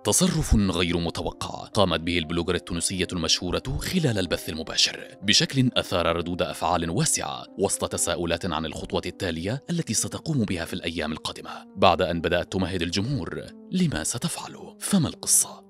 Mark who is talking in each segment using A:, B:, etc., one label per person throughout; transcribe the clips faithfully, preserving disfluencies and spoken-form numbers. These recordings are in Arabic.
A: تصرف غير متوقع قامت به البلوجر التونسية المشهورة خلال البث المباشر بشكل أثار ردود أفعال واسعة وسط تساؤلات عن الخطوة التالية التي ستقوم بها في الأيام القادمة بعد أن بدأت تمهد الجمهور لما ستفعله. فما القصة؟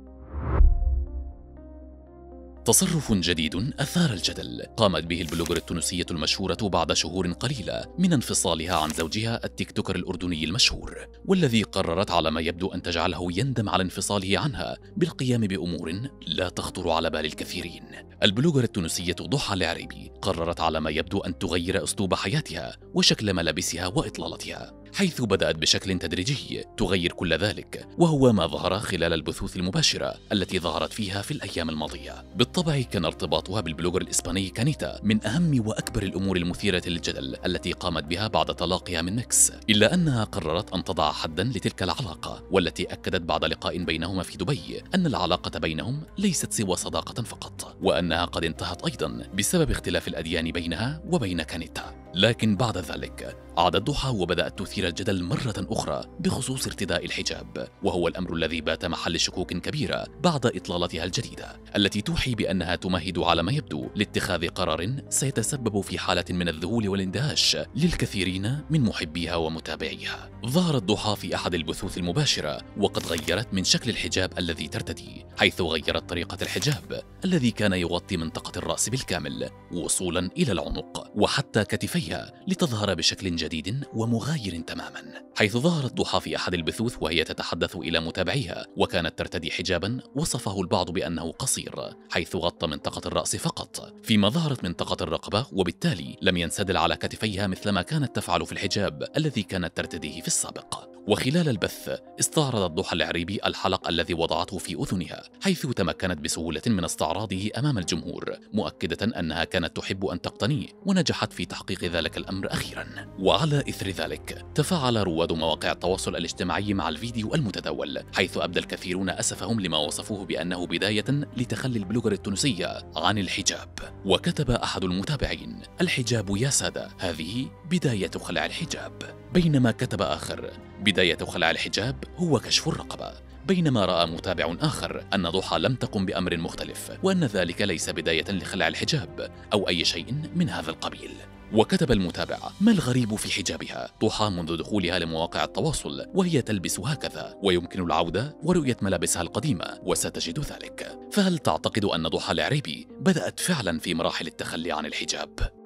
A: تصرف جديد أثار الجدل قامت به البلوجر التونسية المشهورة بعد شهور قليلة من انفصالها عن زوجها التيك توكر الأردني المشهور، والذي قررت على ما يبدو أن تجعله يندم على انفصاله عنها بالقيام بأمور لا تخطر على بال الكثيرين. البلوجر التونسية ضحى العريبي قررت على ما يبدو أن تغير أسلوب حياتها وشكل ملابسها وإطلالتها، حيث بدأت بشكل تدريجي تغير كل ذلك، وهو ما ظهر خلال البثوث المباشرة التي ظهرت فيها في الأيام الماضية. بالطبع كان ارتباطها بالبلوجر الإسباني كانيتا من أهم وأكبر الأمور المثيرة للجدل التي قامت بها بعد طلاقها من ميكس، إلا أنها قررت أن تضع حداً لتلك العلاقة، والتي أكدت بعد لقاء بينهما في دبي أن العلاقة بينهم ليست سوى صداقة فقط، وأنها قد انتهت أيضاً بسبب اختلاف الأديان بينها وبين كانيتا. لكن بعد ذلك عادت ضحى وبدأت تثير الجدل مرة أخرى بخصوص ارتداء الحجاب، وهو الأمر الذي بات محل شكوك كبيرة بعد إطلالتها الجديدة التي توحي بأنها تمهد على ما يبدو لاتخاذ قرار سيتسبب في حالة من الذهول والاندهاش للكثيرين من محبيها ومتابعيها. ظهرت ضحى في أحد البثوث المباشرة وقد غيرت من شكل الحجاب الذي ترتدي، حيث غيرت طريقة الحجاب الذي كان يغطي منطقة الرأس بالكامل وصولا إلى العنق وحتى كتفيها لتظهر بشكل جديد ومغاير تماما، حيث ظهرت ضحى في أحد البثوث وهي تتحدث إلى متابعيها وكانت ترتدي حجابا وصفه البعض بأنه قصير، حيث غطى منطقة الرأس فقط، فيما ظهرت منطقة الرقبة وبالتالي لم ينسدل على كتفيها مثلما كانت تفعل في الحجاب الذي كانت ترتديه في السابق. وخلال البث استعرضت ضحى العريبي الحلق الذي وضعته في أذنها، حيث تمكنت بسهولة من استعراضه أمام الجمهور، مؤكدة أنها كانت تحب أن تقتنيه ونجحت في تحقيق ذلك الأمر أخيرا. وعلى إثر ذلك تفاعل رواد مواقع التواصل الاجتماعي مع الفيديو المتداول، حيث أبدى الكثيرون أسفهم لما وصفوه بأنه بداية لتخلي البلوجر التونسية عن الحجاب. وكتب أحد المتابعين: الحجاب يا سادة، هذه بداية خلع الحجاب. بينما كتب آخر: بداية خلع الحجاب هو كشف الرقبة. بينما رأى متابع آخر أن ضحى لم تقم بأمر مختلف، وأن ذلك ليس بداية لخلع الحجاب أو أي شيء من هذا القبيل. وكتب المتابع: ما الغريب في حجابها؟ ضحى منذ دخولها لمواقع التواصل وهي تلبس هكذا، ويمكن العودة ورؤية ملابسها القديمة وستجد ذلك. فهل تعتقد أن ضحى العريبي بدأت فعلا في مراحل التخلي عن الحجاب؟